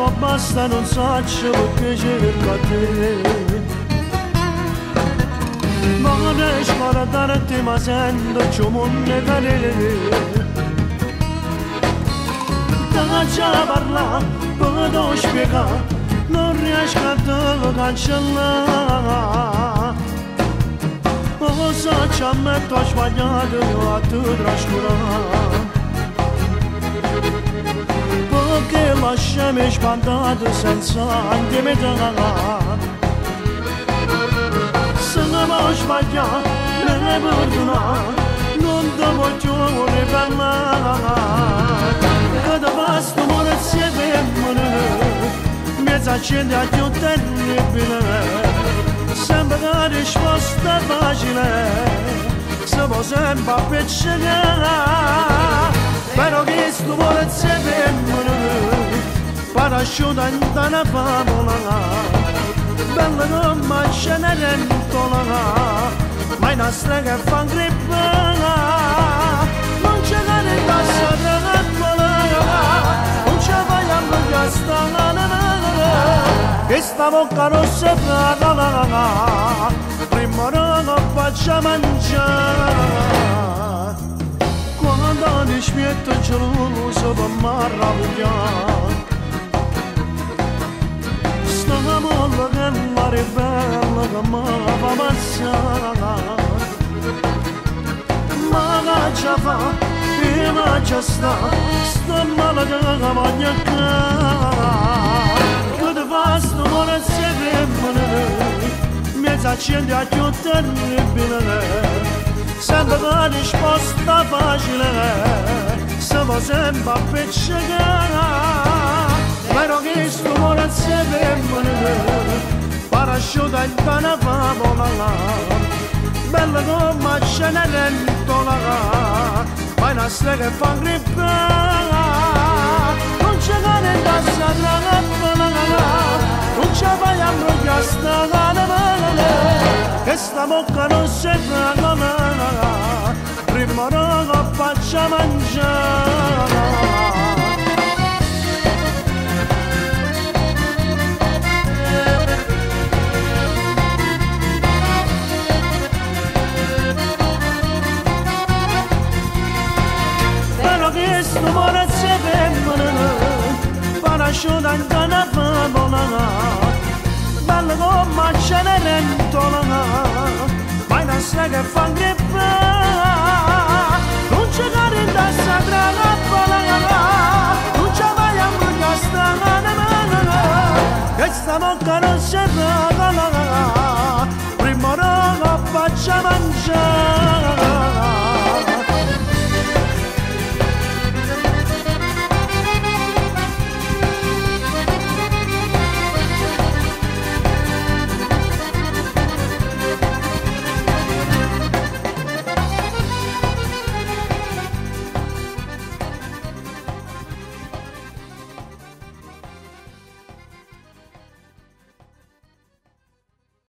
ma basta, non saccio perché cerco a te. Ma non riesco a darti, ma sento ciò monne cadere. Già parla, posso spiegare, non riesco a te cancellare. O sa ci ammetto ho sbagliato a te trascurare. Perché lasciami spantato senza intimità. Se non ho sbagliato, me perdonare, non ti voglio riparlare. Che da basta amore insieme mezza gente a più terribile, sembra una risposta facile, se può sempre appiccicare, però che sto amore insieme parasciuta in una favola, bella come Cenerentola, ma in una strega che fa grippare, non c'è carità sacra. Non ci vogliamo gastare, che sta bocca rossa fragala, prima non faccia mangiare. Quando ti spietto geloso per m'arrabbiare, sta molla che mi ribella che mi fa passare. Ma che ci fa? Ma già sta male che la voglio che ti fa sto cuore insieme mezza gente a più terribile, sempre una risposta facile, se può sempre appiccicare, però che sto cuore insieme parasciuta in una favola, bella come Cenerentola, ma in una strega che fa grippare, non c'è carità sacra, non ci vogliamo gastare, che sta bocca non si fragala, prima non faccia mangiare. Questo cuore insieme parasciuta in una favola, bella come Cenerentola, ma in una strega che fa grippare, non c'è carità sacra, non ci vogliamo gastare, che sta bocca non si fragala, prima non faccia mangiare.